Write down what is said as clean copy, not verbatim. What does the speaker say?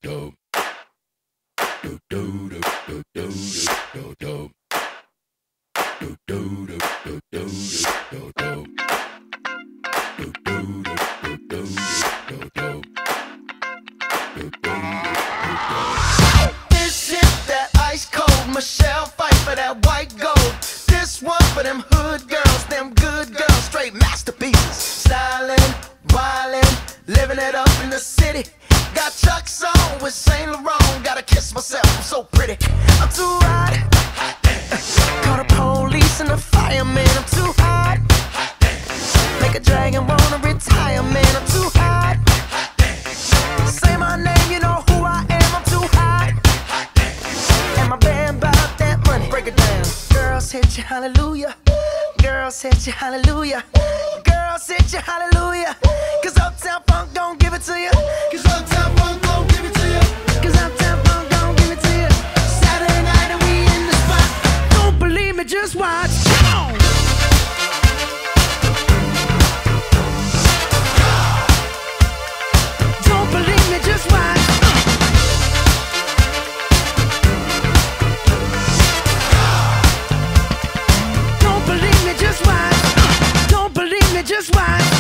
This is that ice cold Michelle fight for that white gold. This one for them hood girls, them good girls, straight masterpieces. Stylin', wildin', living it up in the city. Got Chuck's on with Saint Laurent. Gotta kiss myself, I'm so pretty. I'm too hot. Call the police and the fireman. I'm too hot. Make a dragon wanna retire, man. I'm too hot. Say my name, you know who I am. I'm too hot. And my band bout that money. Break it down. Girls hit you, hallelujah. Girls hit you, hallelujah. Girls hit you, hallelujah. Cause Uptown Funk don't give it to you. Cause Uptown Funk don't give it to you. Cause Uptown Funk don't give it to you. Saturday night and we in the spot. Don't believe me, just watch. Come on. Don't believe me, just watch. Don't believe me, just watch. Don't believe me, just watch.